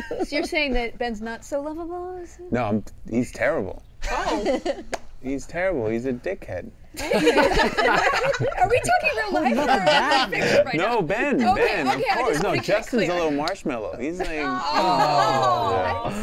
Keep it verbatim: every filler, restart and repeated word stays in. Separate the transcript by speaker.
Speaker 1: So you're saying that Ben's not so lovable? Is it?
Speaker 2: No, I'm, he's terrible.
Speaker 1: Oh.
Speaker 2: He's terrible. He's a dickhead.
Speaker 1: Are we talking real life or fiction right
Speaker 2: no,
Speaker 1: now?
Speaker 2: Ben,
Speaker 1: Okay,
Speaker 2: Ben,
Speaker 1: okay, I
Speaker 2: of course.
Speaker 1: just
Speaker 2: No,
Speaker 1: wanna get
Speaker 2: Justin's
Speaker 1: clear.
Speaker 2: a little marshmallow. He's like,
Speaker 1: Oh.
Speaker 2: yeah.